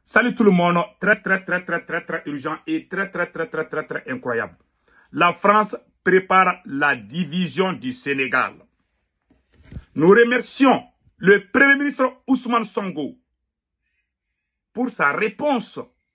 Salut tout le monde, très urgent et très incroyable. La France prépare la division du Sénégal. Nous remercions le Premier ministre Ousmane Sonko pour sa réponse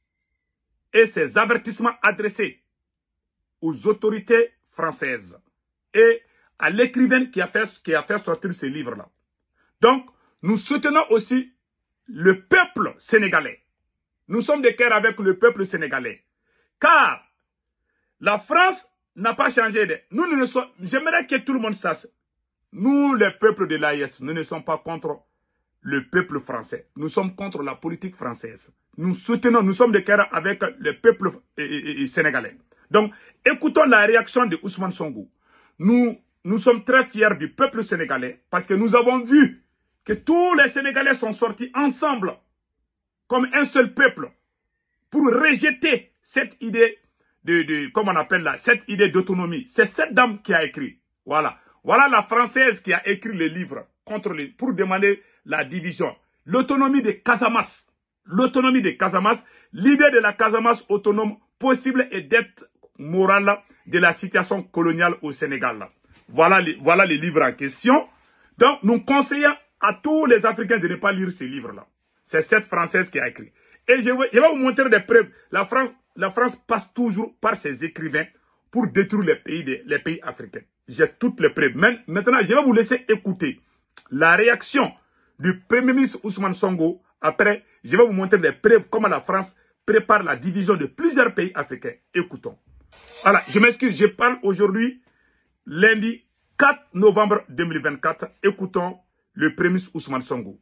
et ses avertissements adressés aux autorités françaises et à l'écrivaine qui a fait sortir ce livre-là. Donc, nous soutenons aussi le peuple sénégalais. Nous sommes de cœur avec le peuple sénégalais. Car la France n'a pas changé. J'aimerais que tout le monde sache. Nous, les peuples de l'AES, nous ne sommes pas contre le peuple français. Nous sommes contre la politique française. Nous soutenons, nous sommes de cœur avec le peuple sénégalais. Donc, écoutons la réaction de Ousmane Sonko. Nous sommes très fiers du peuple sénégalais parce que nous avons vu que tous les Sénégalais sont sortis ensemble comme un seul peuple pour rejeter cette idée comment on appelle là, cette idée d'autonomie. C'est cette dame qui a écrit. Voilà. Voilà la Française qui a écrit le livre pour demander la division. L'autonomie de Casamance. L'autonomie de Casamance. L'idée de la Casamance autonome possible et d'être morale de la situation coloniale au Sénégal. Voilà les livres en question. Donc, nous conseillons à tous les Africains de ne pas lire ces livres-là. C'est cette Française qui a écrit. Et je vais vous montrer des preuves. La France passe toujours par ses écrivains pour détruire les pays africains. J'ai toutes les preuves. Maintenant, je vais vous laisser écouter la réaction du Premier ministre Ousmane Sonko. Après, je vais vous montrer des preuves comment la France prépare la division de plusieurs pays africains. Écoutons. Voilà, je m'excuse, je parle aujourd'hui, lundi 4 novembre 2024. Écoutons le Premier ministre Ousmane Sonko.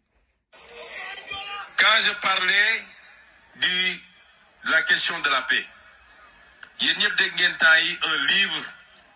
Quand je parlais de la question de la paix, il y a un livre,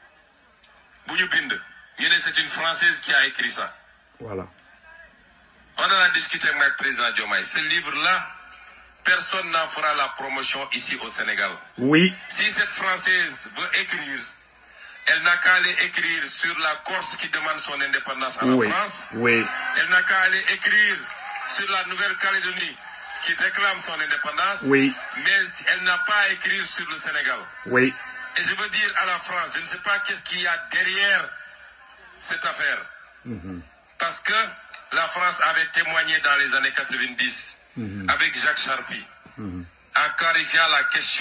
c'est une Française qui a écrit ça. Voilà. On en a discuté avec le président Diomaye. Ce livre-là, personne n'en fera la promotion ici au Sénégal. Oui. Si cette Française veut écrire, elle n'a qu'à aller écrire sur la Corse qui demande son indépendance à la France. Oui. Elle n'a qu'à aller écrire sur la Nouvelle-Calédonie qui réclame son indépendance. Oui. Mais elle n'a pas à écrire sur le Sénégal. Oui. Et je veux dire à la France, je ne sais pas qu'est-ce qu'il y a derrière cette affaire. Parce que la France avait témoigné dans les années 90 avec Jacques Charpy en clarifiant la question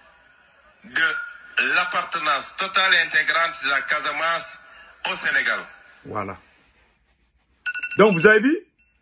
de l'appartenance totale et intégrante de la Casamance au Sénégal. Voilà. Donc, vous avez vu?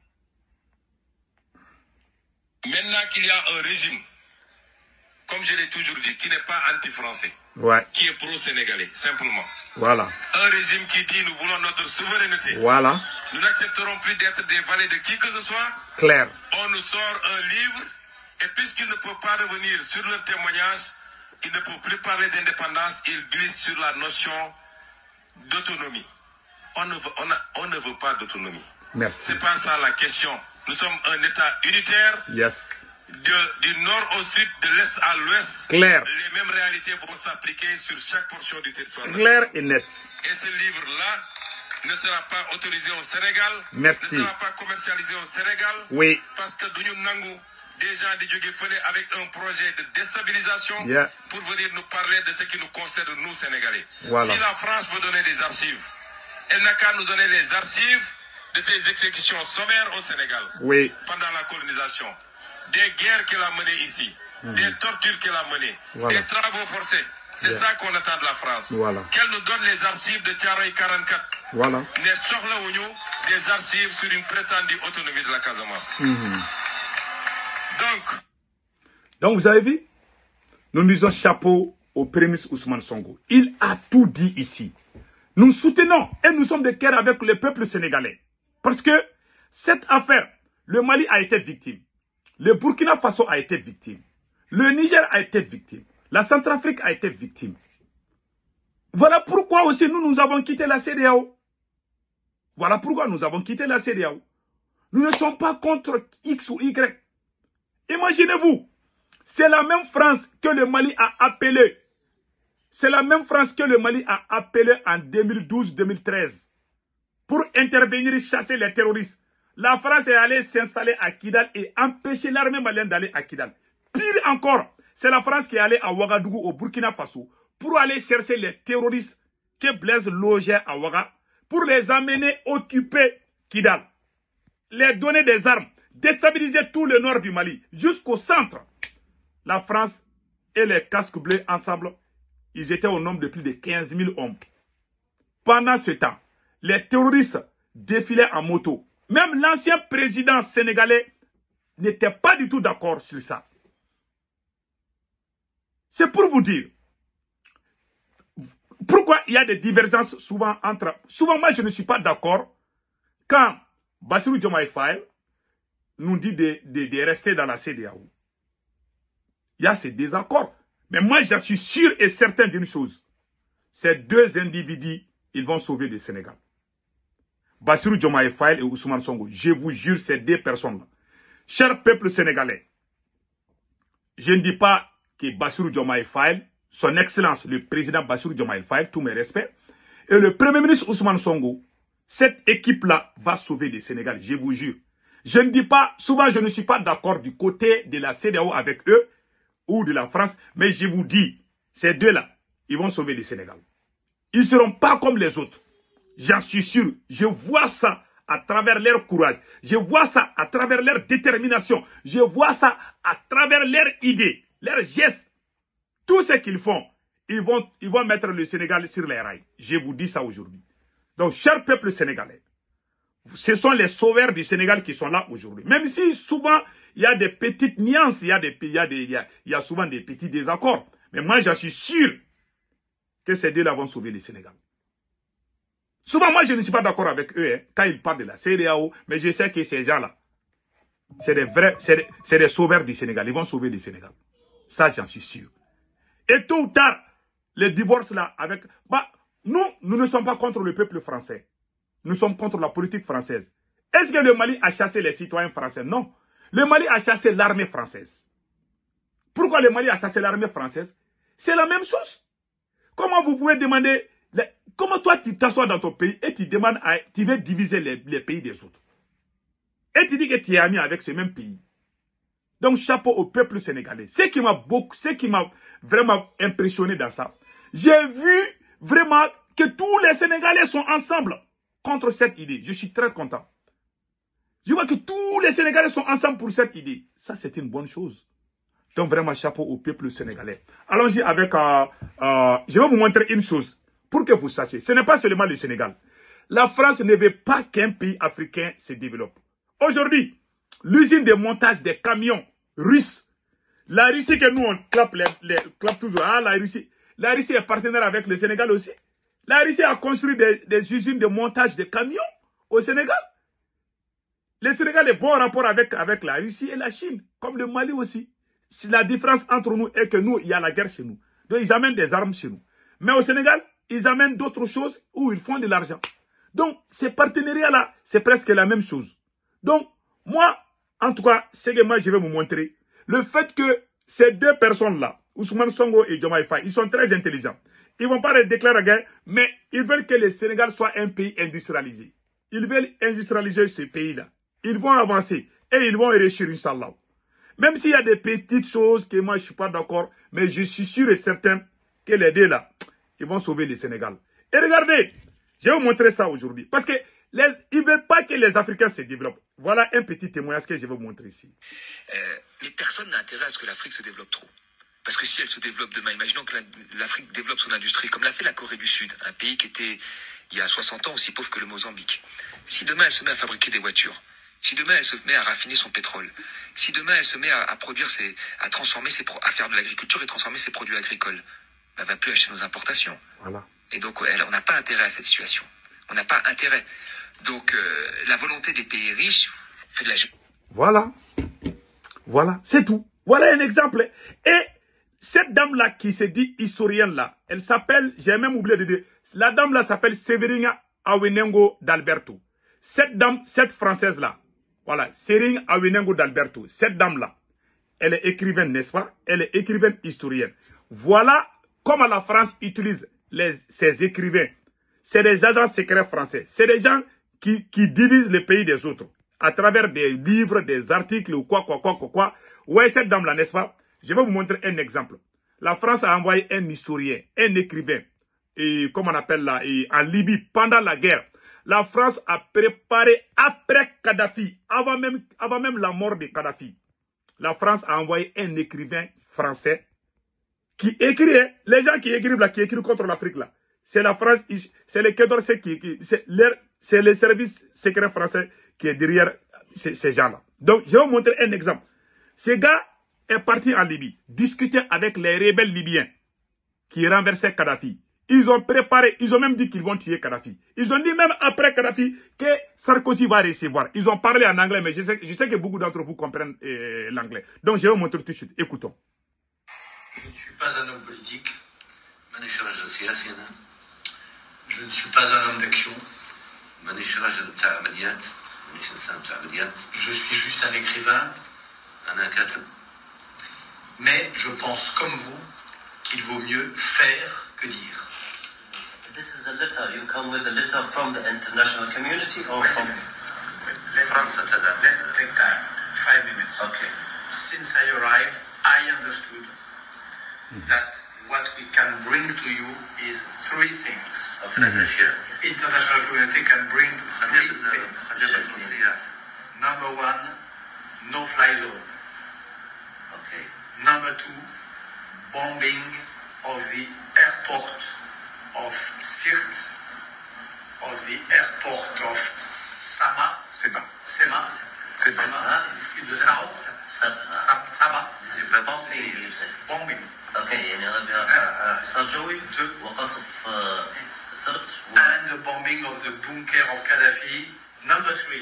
Maintenant qu'il y a un régime, comme je l'ai toujours dit, qui n'est pas anti-français, qui est pro-sénégalais, simplement. Voilà. Un régime qui dit nous voulons notre souveraineté. Voilà. Nous n'accepterons plus d'être des valets de qui que ce soit. Clair. On nous sort un livre, et puisqu'il ne peut pas revenir sur leur témoignage, il ne peut plus parler d'indépendance, il glisse sur la notion d'autonomie. On ne veut pas d'autonomie. Merci. C'est pas ça la question. Nous sommes un État unitaire. Yes. Du nord au sud, de l'est à l'ouest. Clair. Les mêmes réalités vont s'appliquer sur chaque portion du territoire. Clair et net. Et ce livre-là ne sera pas autorisé au Sénégal. Merci. Ne sera pas commercialisé au Sénégal. Oui. Parce que Dounou Nangou, déjà des avec un projet de déstabilisation pour venir nous parler de ce qui nous concerne, nous, Sénégalais. Voilà. Si la France veut donner des archives, elle n'a qu'à nous donner les archives de ces exécutions sommaires au Sénégal. Oui. Pendant la colonisation. Des guerres qu'elle a menées ici. Des tortures qu'elle a menées. Des travaux forcés. C'est ça qu'on attend de la France. Voilà. Qu'elle nous donne les archives de Thiaroye 44. Voilà. Mais sorlons-nous des archives sur une prétendue autonomie de la Casamance. Donc, vous avez vu? Nous disons chapeau au Premier ministre Ousmane Sonko. Il a tout dit ici. Nous soutenons et nous sommes de cœur avec le peuple sénégalais. Parce que cette affaire, le Mali a été victime. Le Burkina Faso a été victime. Le Niger a été victime. La Centrafrique a été victime. Voilà pourquoi aussi nous avons quitté la CEDEAO. Voilà pourquoi nous avons quitté la CEDEAO. Nous ne sommes pas contre X ou Y. Imaginez-vous, c'est la même France que le Mali a appelé. C'est la même France que le Mali a appelé en 2012-2013 pour intervenir et chasser les terroristes. la France est allée s'installer à Kidal et empêcher l'armée malienne d'aller à Kidal. Pire encore, c'est la France qui est allée à Ouagadougou, au Burkina Faso, pour aller chercher les terroristes que Blaise logeait à Ouaga, pour les amener occuper Kidal. Les donner des armes, déstabiliser tout le nord du Mali, jusqu'au centre. La France et les casques bleus ensemble, ils étaient au nombre de plus de 15 000 hommes. Pendant ce temps, les terroristes défilaient en moto. Même l'ancien président sénégalais n'était pas du tout d'accord sur ça. C'est pour vous dire pourquoi il y a des divergences souvent entre... Souvent, moi, je ne suis pas d'accord quand Bassirou Diomaye Faye nous dit de rester dans la CEDEAO. Il y a ces désaccords. Mais moi, je suis sûr et certain d'une chose. Ces deux individus, ils vont sauver le Sénégal. Bassirou Diomaye Faye et Ousmane Sonko, je vous jure, ces deux personnes-là. Cher peuple sénégalais, je ne dis pas que Bassirou Diomaye Faye, son excellence, le président Bassirou Diomaye Faye, tous mes respects, et le premier ministre Ousmane Sonko, cette équipe-là va sauver le Sénégal, je vous jure. Je ne dis pas, souvent je ne suis pas d'accord du côté de la CEDEAO avec eux, ou de la France, mais je vous dis, ces deux-là, ils vont sauver le Sénégal. Ils ne seront pas comme les autres. J'en suis sûr. Je vois ça à travers leur courage. Je vois ça à travers leur détermination. Je vois ça à travers leurs idées, leurs gestes. Tout ce qu'ils font, ils vont mettre le Sénégal sur les rails. Je vous dis ça aujourd'hui. Donc, cher peuple sénégalais, ce sont les sauveurs du Sénégal qui sont là aujourd'hui. Même si souvent, il y a des petites nuances, il y a souvent des petits désaccords. Mais moi, j'en suis sûr que ces deux-là vont sauver le Sénégal. Souvent, moi, je ne suis pas d'accord avec eux quand ils parlent de la CEDEAO, mais je sais que ces gens-là, c'est des vrais, c'est des sauveurs du Sénégal. Ils vont sauver le Sénégal. Ça, j'en suis sûr. Et tôt ou tard, les divorces là, avec... nous ne sommes pas contre le peuple français. Nous sommes contre la politique française. Est-ce que le Mali a chassé les citoyens français? Non. Le Mali a chassé l'armée française. Pourquoi le Mali a chassé l'armée française? C'est la même chose. Comment vous pouvez demander... Comment toi, tu t'assois dans ton pays et tu demandes, tu veux diviser les pays des autres. Et tu dis que tu es ami avec ce même pays. Donc, chapeau au peuple sénégalais. Ce qui m'a vraiment impressionné dans ça, j'ai vu vraiment que tous les Sénégalais sont ensemble contre cette idée. Je suis très content. Je vois que tous les Sénégalais sont ensemble pour cette idée. Ça, c'est une bonne chose. Donc, vraiment, chapeau au peuple sénégalais. Allons-y avec... je vais vous montrer une chose. Pour que vous sachiez, ce n'est pas seulement le Sénégal. La France ne veut pas qu'un pays africain se développe. Aujourd'hui, l'usine de montage des camions russes, la Russie que nous on clappe toujours, la Russie est partenaire avec le Sénégal aussi. La Russie a construit des usines de montage de camions au Sénégal. Le Sénégal est bon rapport avec la Russie et la Chine, comme le Mali aussi. La différence entre nous est que nous, il y a la guerre chez nous. Donc ils amènent des armes chez nous. Mais au Sénégal, ils amènent d'autres choses où ils font de l'argent. Donc, ces partenariats-là, c'est presque la même chose. Donc, moi, en tout cas, c'est que moi, je vais vous montrer le fait que ces deux personnes-là, Ousmane Sonko et Diomaye Faye, ils sont très intelligents. Ils ne vont pas déclarer la guerre, mais ils veulent que le Sénégal soit un pays industrialisé. Ils veulent industrialiser ce pays-là. Ils vont avancer et ils vont réussir, Inch'Allah. Même s'il y a des petites choses que moi, je ne suis pas d'accord, mais je suis sûr et certain que les deux là, ils vont sauver le Sénégal. Et regardez, je vais vous montrer ça aujourd'hui. Parce que ils ne veulent pas que les Africains se développent. Voilà un petit témoignage que je vais vous montrer ici. Mais personne n'a intérêt à ce que l'Afrique se développe trop. Parce que si elle se développe demain, imaginons que l'Afrique développe son industrie, comme l'a fait la Corée du Sud, un pays qui était, il y a 60 ans, aussi pauvre que le Mozambique. Si demain elle se met à fabriquer des voitures, si demain elle se met à raffiner son pétrole, si demain elle se met à produire à transformer à faire de l'agriculture et transformer ses produits agricoles, elle ne va plus acheter nos importations. Voilà. Et donc, on n'a pas intérêt à cette situation. On n'a pas intérêt. Donc, la volonté des pays riches fait de la... Voilà. Voilà, c'est tout. Voilà un exemple. Et cette dame-là qui se dit historienne là, elle s'appelle, j'ai même oublié de dire, la dame-là s'appelle Severina Awenengo d'Alberto. Cette dame, cette française-là, voilà, Severina Awenengo d'Alberto, cette dame-là, elle est écrivaine, n'est-ce pas? Elle est écrivaine historienne. Voilà comment la France utilise ses écrivains. C'est des agents secrets français. C'est des gens qui divisent les pays des autres. à travers des livres, des articles ou quoi. Ouais, cette dame-là, n'est-ce pas? Je vais vous montrer un exemple. La France a envoyé un historien, un écrivain, et comment on appelle là, en Libye, pendant la guerre. La France a préparé après Kadhafi, avant même la mort de Kadhafi. La France a envoyé un écrivain français qui écrit, les gens qui écrivent là, qui écrivent contre l'Afrique là. C'est la France, c'est les Quai d'Orsay c'est le service secret français qui est derrière ces gens-là. Donc, je vais vous montrer un exemple. Ce gars est parti en Libye, discuter avec les rebelles libyens qui renversaient Kadhafi. Ils ont préparé, ils ont même dit qu'ils vont tuer Kadhafi. Ils ont dit même après Kadhafi que Sarkozy va recevoir. Ils ont parlé en anglais, mais je sais que beaucoup d'entre vous comprennent l'anglais. Donc, je vais vous montrer tout de suite. Écoutons. Je ne suis pas un homme politique. Je ne suis pas un homme d'action. Je suis juste un écrivain. Mais je pense comme vous qu'il vaut mieux faire que dire. This is a letter. You come with a letter from the international community or from France? Let's take time. 5 minutes. Okay. Since I arrived, I understood that what we can bring to you is 3 things. Yes. International community can bring 3 things. Number 1, no-fly zone. Okay. Number 2, bombing of the airport of Sirte, of the airport of Sema, in the south, Saba, bombing. Okay, And the bombing of the bunker of Gaddafi. Number 3,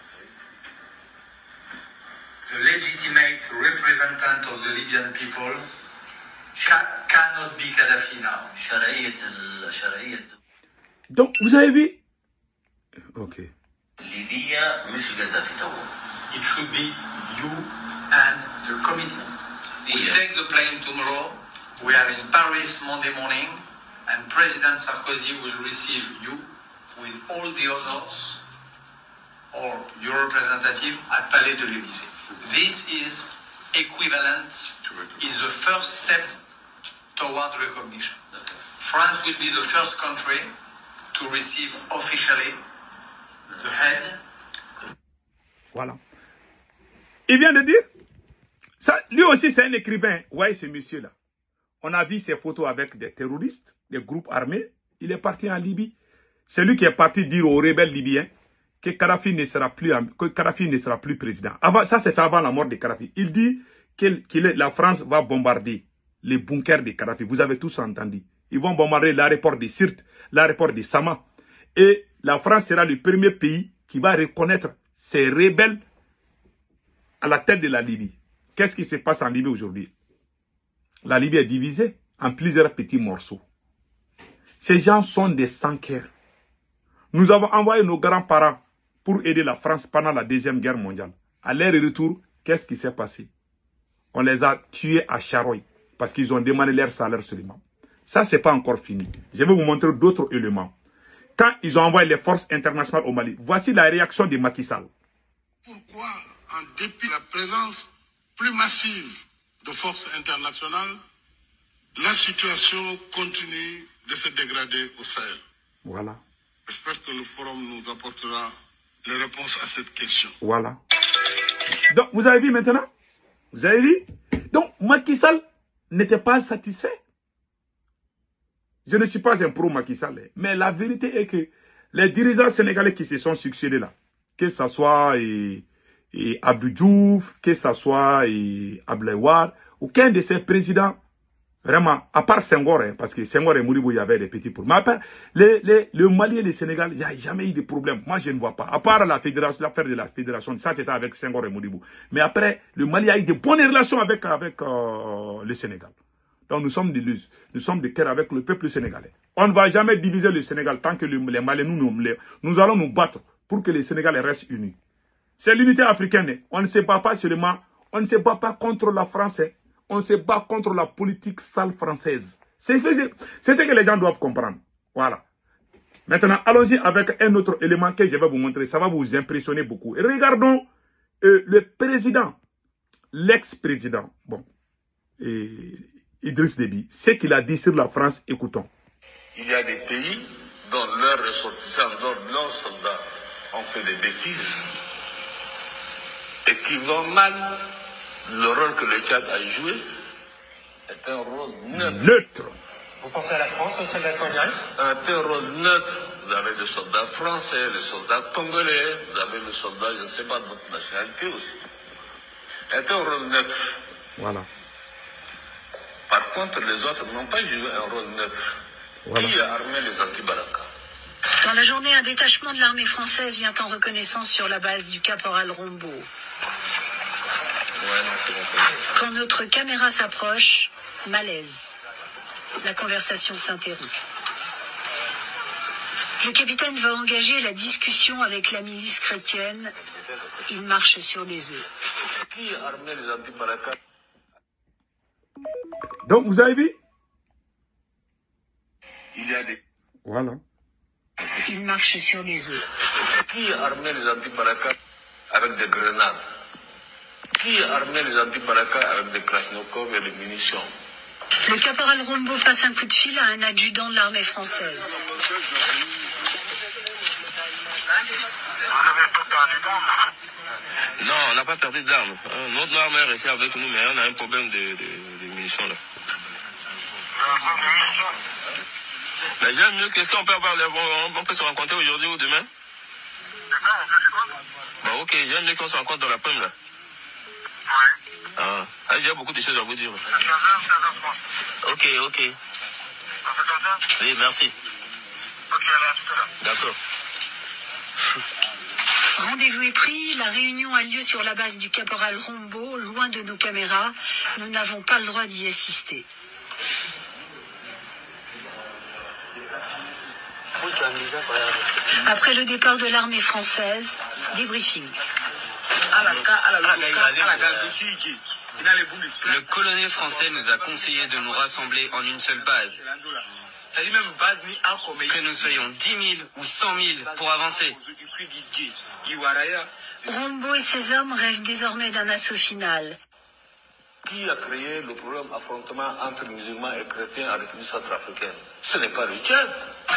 the legitimate representative of the Libyan people cannot be Gaddafi now. Donc, vous avez vu? Ok. It should be you and the committee. We take the plane tomorrow. We are in Paris Monday morning, and President Sarkozy will receive you with all the honors or your representative at Palais de l'Élysée. This is equivalent, is the first step toward recognition. France will be the first country to receive officially the head. Voilà. Il vient de dire, ça, lui aussi c'est un écrivain. Ouais, ce monsieur-là. On a vu ses photos avec des terroristes, des groupes armés. Il est parti en Libye. C'est lui qui est parti dire aux rebelles libyens que Kadhafi ne sera plus président. Avant, ça, c'est fait avant la mort de Kadhafi. Il dit que la France va bombarder les bunkers de Kadhafi. Vous avez tous entendu. Ils vont bombarder l'aéroport de Sirte, l'aéroport de Sama. Et la France sera le premier pays qui va reconnaître ces rebelles à la tête de la Libye. Qu'est-ce qui se passe en Libye aujourd'hui? La Libye est divisée en plusieurs petits morceaux. Ces gens sont des sans-cœurs. Nous avons envoyé nos grands-parents pour aider la France pendant la Deuxième Guerre mondiale. À leur retour, qu'est-ce qui s'est passé? On les a tués à Charoy parce qu'ils ont demandé leur salaire seulement. Ça, c'est pas encore fini. Je vais vous montrer d'autres éléments. Quand ils ont envoyé les forces internationales au Mali, voici la réaction de Macky Sall. Pourquoi, en dépit de la présence plus massive de forces internationales, la situation continue de se dégrader au Sahel? Voilà. J'espère que le forum nous apportera les réponses à cette question. Voilà. Donc, vous avez vu maintenant? Vous avez vu? Donc, Macky Sall n'était pas satisfait. Je ne suis pas un pro-Macky Sall, mais la vérité est que les dirigeants sénégalais qui se sont succédés là, que ce soit Abdou Diouf, que ce soit Abdoulaye Wade, aucun de ces présidents, vraiment, à part Senghor, hein, parce que Senghor et Modibo, il y avait des petits problèmes. Mais à part le Mali et le Sénégal, il n'y a jamais eu de problème. Moi, je ne vois pas. À part la fédération, l'affaire de la fédération, ça c'était avec Senghor et Modibo. Mais après, le Mali a eu de bonnes relations avec le Sénégal. Donc nous sommes de cœur avec le peuple sénégalais. On ne va jamais diviser le Sénégal tant que les Maliens, nous allons nous battre pour que les Sénégalais restent unis. C'est l'unité africaine. On ne se bat pas seulement, on ne se bat pas contre la France. On se bat contre la politique sale française. C'est ce que les gens doivent comprendre. Voilà. Maintenant, allons-y avec un autre élément que je vais vous montrer. Ça va vous impressionner beaucoup. Et regardons le président, l'ex-président, bon, Idriss Déby, ce qu'il a dit sur la France. Écoutons. Il y a des pays dont leurs ressortissants, dont leurs soldats ont fait des bêtises et qui vont mal. Le rôle que le Tchad a joué est un rôle neutre. Vous pensez à la France, aux soldats congolais? Un rôle neutre. Vous avez les soldats français, les soldats congolais, vous avez les soldats, je ne sais pas, de votre nationalité aussi. C'est un rôle neutre. Voilà. Par contre, les autres n'ont pas joué un rôle neutre. Voilà. Qui a armé les anti-Baraka? Dans la journée, un détachement de l'armée française vient en reconnaissance sur la base du caporal Rombo. Quand notre caméra s'approche, malaise. La conversation s'interrompt. Le capitaine va engager la discussion avec la milice chrétienne. Il marche sur des œufs. Qui a armé les anti-Baraka? Donc, vous avez vu? Il y a des... Voilà. Il marche sur des œufs. Qui a armé les anti-Baraka avec des grenades? Qui a armé les anti-Baraka avec des krasnokov et des munitions? Le caporal Rombo passe un coup de fil à un adjudant de l'armée française. Non, on n'a pas perdu d'armes. Notre arme est restée avec nous, mais on a un problème de munitions là. Mais j'aime mieux, qu'est-ce qu'on peut avoir, on peut se rencontrer aujourd'hui ou demain? Bon, ok, j'aime mieux qu'on se rencontre dans l'après-midi là. Ah, j'ai beaucoup de choses à vous dire. Ok. Oui, merci. D'accord. Rendez-vous est pris, la réunion a lieu sur la base du caporal Rombo, loin de nos caméras. Nous n'avons pas le droit d'y assister. Après le départ de l'armée française, débriefing. Le colonel français nous a conseillé de nous rassembler en une seule base. Que nous soyons 10 000 ou 100 000 pour avancer. Rombo et ses hommes rêvent désormais d'un assaut final. Qui a créé le problème d'affrontement entre musulmans et chrétiens en République centrafricaine? Ce n'est pas le Tchad.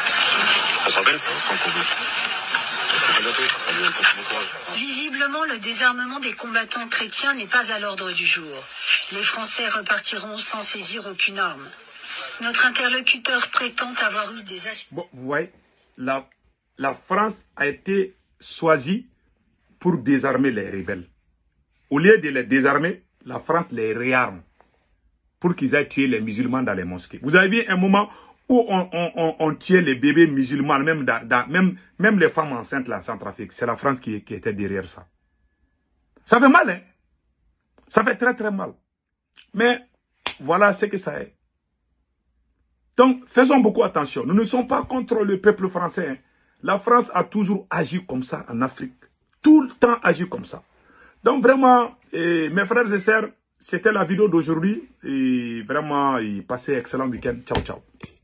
Visiblement, le désarmement des combattants chrétiens n'est pas à l'ordre du jour. Les Français repartiront sans saisir aucune arme. Notre interlocuteur prétend avoir eu des assurances. Bon, vous voyez, la France a été choisie pour désarmer les rebelles. Au lieu de les désarmer, la France les réarme pour qu'ils aillent tuer les musulmans dans les mosquées. Vous avez vu un moment où on tuait les bébés musulmans, même les femmes enceintes là, en Centrafrique. C'est la France qui était derrière ça. Ça fait mal, hein? Ça fait très très mal. Mais voilà ce que ça est. Donc, faisons beaucoup attention. Nous ne sommes pas contre le peuple français. Hein. La France a toujours agi comme ça en Afrique. Tout le temps agi comme ça. Donc vraiment, mes frères et sœurs, c'était la vidéo d'aujourd'hui. Et vraiment, passez un excellent week-end. Ciao, ciao.